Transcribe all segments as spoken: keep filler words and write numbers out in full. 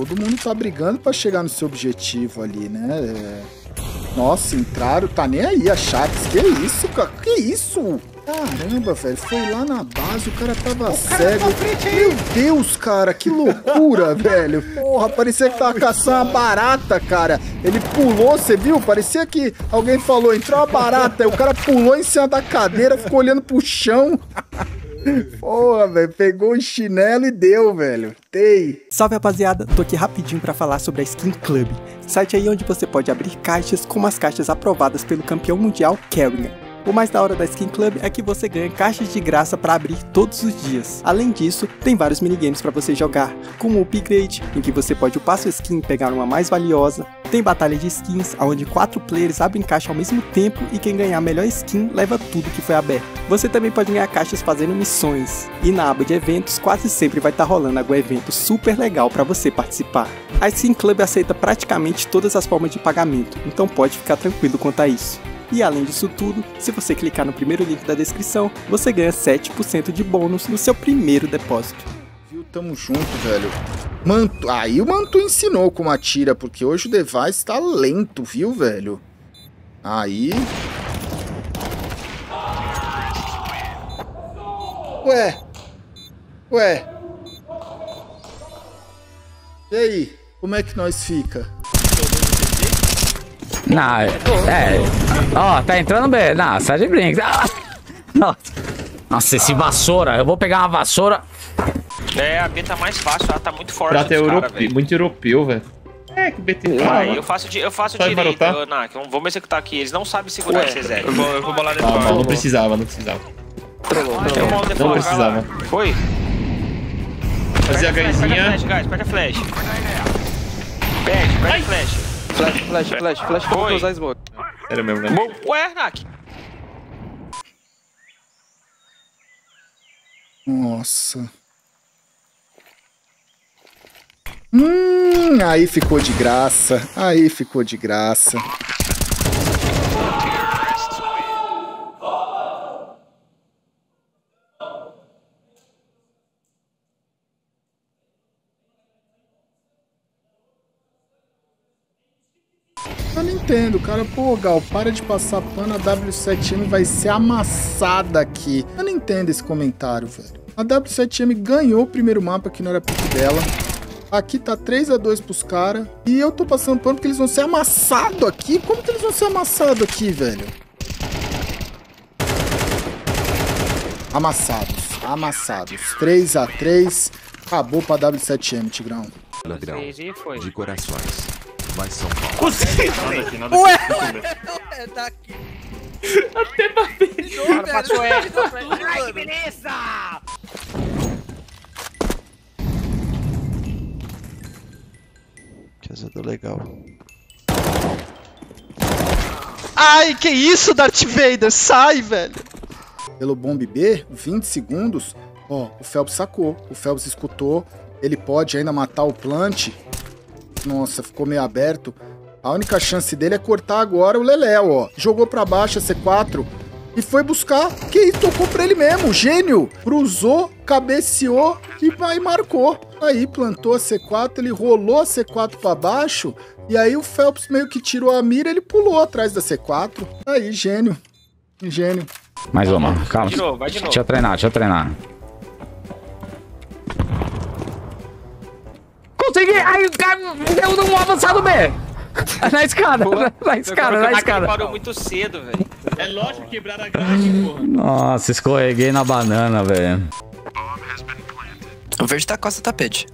todo mundo tá brigando pra chegar no seu objetivo ali, né? É... Nossa, entraram, tá nem aí a Chaves. Que isso, cara? Que isso? Caramba, velho, foi lá na base, o cara tava o cego. Cara tá Meu Deus, cara, que loucura, velho. Porra, parecia que tava caçando uma barata, cara. Ele pulou, você viu? Parecia que alguém falou, entrou uma barata. Aí o cara pulou em cima da cadeira, ficou olhando pro chão. Porra, velho, pegou o chinelo e deu, velho. Tei. Salve, rapaziada, tô aqui rapidinho pra falar sobre a Skin Club, site aí onde você pode abrir caixas como as caixas aprovadas pelo campeão mundial Kerrigan. O mais da hora da Skin Club é que você ganha caixas de graça para abrir todos os dias. Além disso, tem vários minigames para você jogar, como o Upgrade, em que você pode upar sua skin e pegar uma mais valiosa. Tem batalha de skins, onde quatro players abrem caixa ao mesmo tempo e quem ganhar a melhor skin leva tudo que foi aberto. Você também pode ganhar caixas fazendo missões. E na aba de eventos, quase sempre vai estar rolando algum evento super legal para você participar. A Skin Club aceita praticamente todas as formas de pagamento, então pode ficar tranquilo quanto a isso. E além disso tudo, se você clicar no primeiro link da descrição, você ganha sete por cento de bônus no seu primeiro depósito. Viu, tamo junto, velho. Manto, aí o Manto ensinou como atira, porque hoje o device tá lento, viu, velho? Aí... Ué. Ué. E aí, como é que nós fica? Não, é. Ó, oh, tá entrando bem. Não, sai de brinco. Nossa, esse vassoura. Eu vou pegar uma vassoura. É, a B tá mais fácil, ela tá muito forte. Prata é europeu, muito europeu, velho. É, que B T. Ah, eu faço, eu faço direito, eu, não, vamos executar aqui. Eles não sabem segurar esse Zé. Eu vou, eu vou bolar depois. Não, não precisava, não precisava. Ah, não precisava. Foi? Fazer a gaizinha. Perde a flash, guys, perde a flash. Perde, perde a flash. Flash, flash, flash, flash, como que usar smoke? Sério mesmo, né? Ué, Nak. Nossa. Hum, aí ficou de graça. Aí ficou de graça. Eu não entendo, cara. Pô, Gal, para de passar pano. A W sete M vai ser amassada aqui. Eu não entendo esse comentário, velho. A W sete M ganhou o primeiro mapa, que não era pique dela. Aqui tá três a dois pros caras. E eu tô passando pano porque eles vão ser amassados aqui. Como que eles vão ser amassados aqui, velho? Amassados. Amassados. três a três. Acabou pra W sete M, Tigrão. Ladrão de corações. Vai São Paulo. Consegui! Ué, ué, ué, tá aqui. Até bateu. Cara, passou L. Ai, que beleza! Que legal. Ai, que isso, Darth Vader? Sai, velho. Pelo bombe B, vinte segundos. Ó, o Phelps sacou. O Phelps escutou. Ele pode ainda matar o plant. Nossa, ficou meio aberto. A única chance dele é cortar agora o Leléo, ó. Jogou pra baixo a C quatro e foi buscar. Que isso, tocou pra ele mesmo, gênio. Cruzou, cabeceou e vai marcou. Aí plantou a C quatro, ele rolou a C quatro pra baixo. E aí o Phelps meio que tirou a mira, ele pulou atrás da C quatro. Aí, gênio. Gênio. Mais uma, calma. Vai de novo, vai de novo. Deixa eu treinar, deixa eu treinar. Consegui! Ai, o cara deu um avançado B! Na escada, na, na escada, na escada. Parou muito cedo, velho. É lógico, quebrar a grade, porra. Nossa, escorreguei na banana, velho. O verde tá costa do tapete.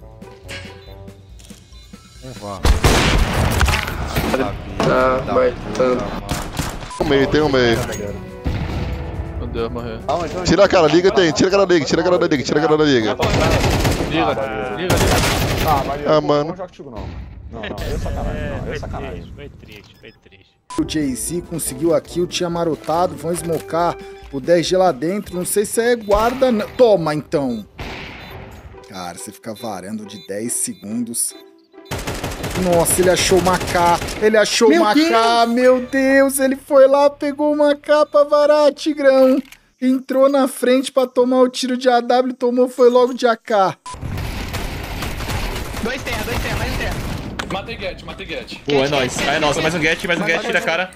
Ah, vai. Tem um meio, tem um meio. Meu Deus, morreu. Tira a cara, liga, tem. Tira a cara da liga, tira a cara da liga, tira a cara da liga. Liga, liga, liga. Ah, mano. Não joga contigo, não. Não, não, eu sacanagem, não, eu sacanagem. Foi triste, foi triste. O Jay-Z conseguiu a kill, tinha marotado, vão smocar o dez G lá dentro, não sei se é guarda... Não. Toma, então! Cara, você fica varando de dez segundos. Nossa, ele achou uma K, ele achou Meu uma Deus. K, meu Deus, ele foi lá, pegou uma K pra varar, Tigrão. Entrou na frente pra tomar o tiro de A W, tomou, foi logo de A K. Dois terra, dois terra. Matei Get, matei Get. Pô, é nóis. Ah, é nossa, mais um Get, mais um Get, tira a cara.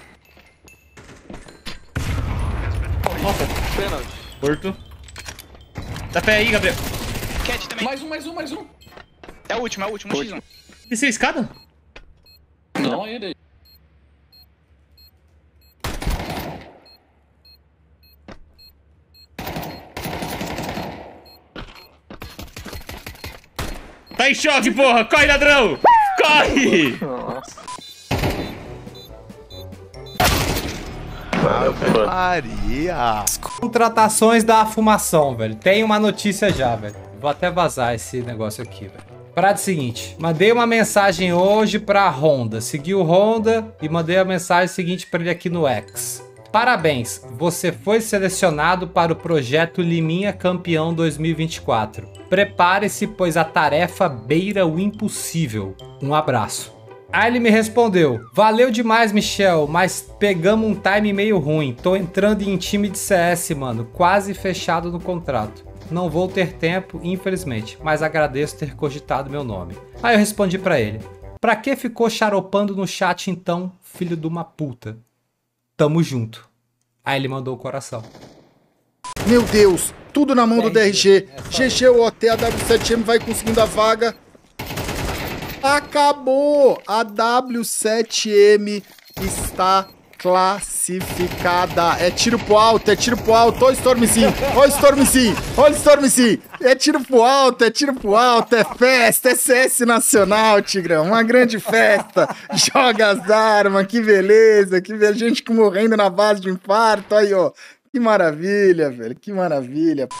Nossa, pênalti. Morto. Dá pé aí, Gabriel. Cat também. Mais um, mais um, mais um. É o último, é o último, X um. Desceu a escada? Não, ainda aí. Tá em choque, porra! Corre, ladrão! Corre! Maria! Contratações da fumação, velho. Tem uma notícia já, velho. Vou até vazar esse negócio aqui, velho. Parada seguinte, mandei uma mensagem hoje pra Honda. Segui o Honda e mandei a mensagem seguinte pra ele aqui no X. Parabéns, você foi selecionado para o projeto Liminha Campeão dois mil e vinte e quatro. Prepare-se, pois a tarefa beira o impossível. Um abraço. Aí ele me respondeu, valeu demais, Michel, mas pegamos um time meio ruim. Tô entrando em time de C S, mano, quase fechado no contrato. Não vou ter tempo, infelizmente, mas agradeço ter cogitado meu nome. Aí eu respondi pra ele, pra que ficou charopando no chat então, filho de uma puta? Tamo junto. Aí ele mandou o coração. Meu Deus, tudo na mão do D R G. G G, o O T, a W sete M vai conseguindo a vaga. Acabou! A W sete M está classificada. É tiro pro alto, é tiro pro alto. Olha o Stormzinho, olha o Stormzinho, olha o Stormzinho. É tiro pro alto, é tiro pro alto, é festa, é C S nacional, Tigrão. Uma grande festa. Joga as armas, que beleza, que beleza. Gente morrendo na base de infarto, aí, ó. Que maravilha, velho, que maravilha.